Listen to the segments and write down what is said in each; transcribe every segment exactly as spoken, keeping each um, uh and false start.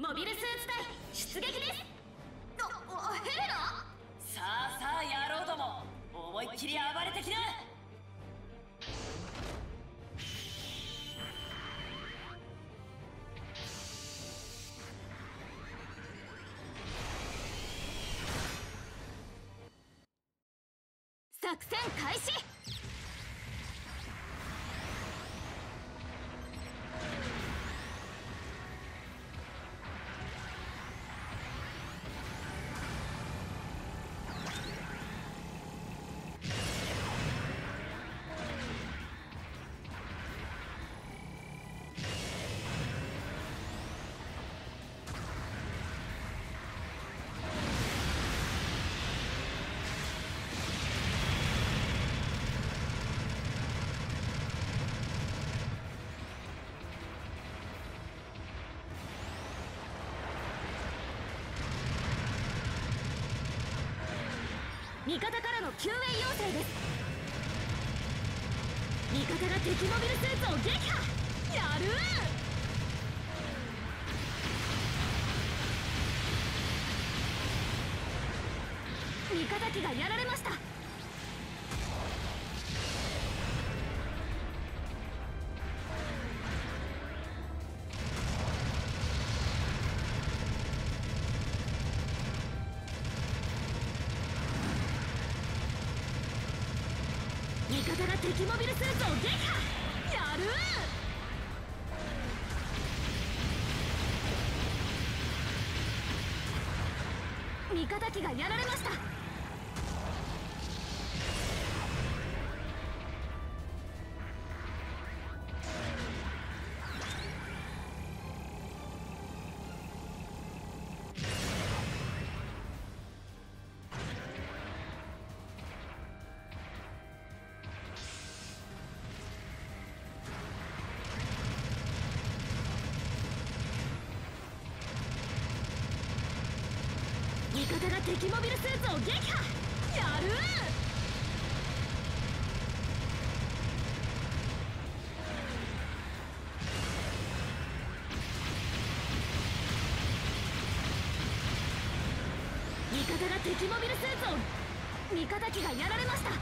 モビルスーツ隊出撃です。あ、ヘレナ。 さあさあ野郎ども、思いっきり暴れてきな。 作戦開始。味方からの救援要請です。味方が敵モビルスーツを撃破。やるー。味方機がやられました。味方が敵モビルスーツを撃破。やるー。味方機がやられました。味方が敵モビルスーツを撃破。やるー。味方が敵モビルスーツを。味方機がやられました。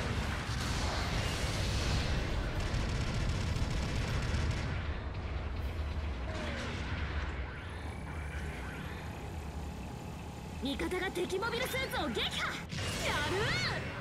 味方が敵モビルスーツを撃破。やる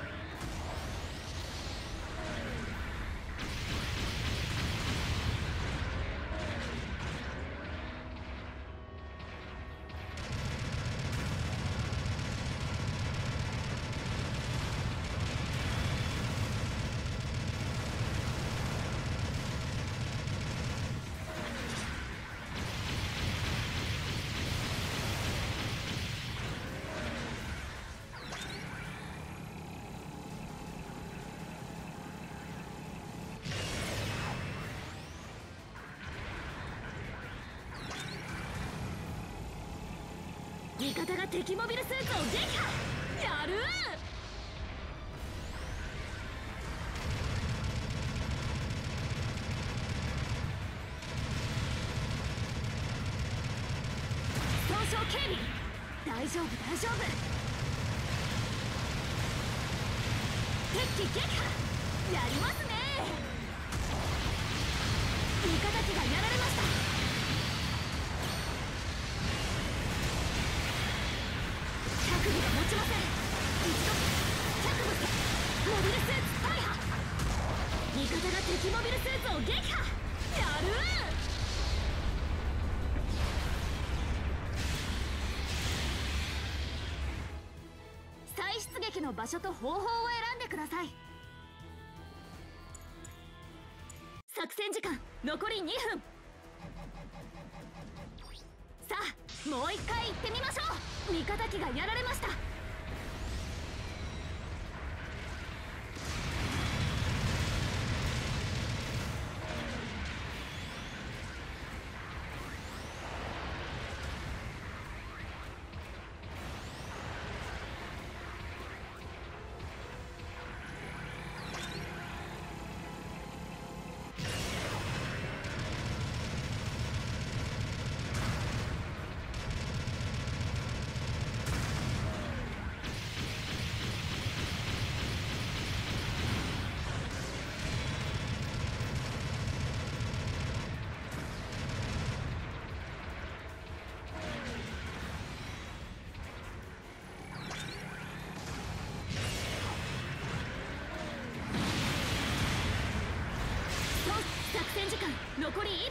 味方が敵モビルスーツを撃破。やるー。損傷警備。大丈夫大丈夫。敵機撃破。やりますね。味方機がやられました。脚部が持ちません。一度脚部モビルスーツ大破。味方が敵モビルスーツを撃破。やるー。再出撃の場所と方法を選んでください。作戦時間残りにふん。さあもう一回行ってみましょう。味方機がやられました。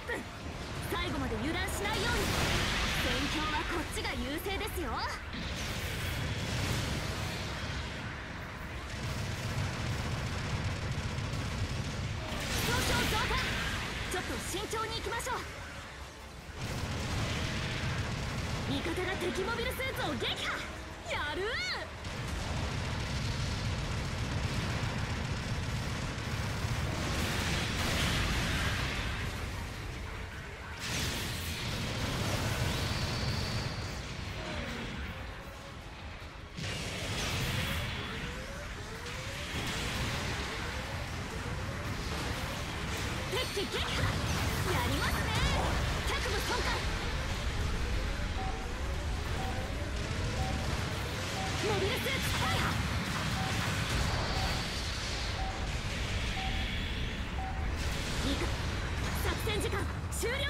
ぷん、最後まで油断しないように。戦況はこっちが優勢ですよ。上昇増加、ちょっと慎重に行きましょう。味方が敵モビルスーツを撃破。やるー。敵撃破、やりますね。脚部損壊。モビルスーツファイヤー。いいか、作戦時間終了。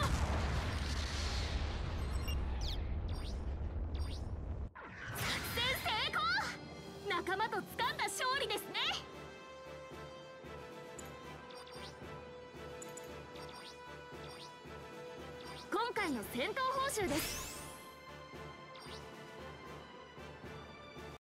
作戦成功。仲間と掴んだ勝利ですね。今回の戦闘報酬です。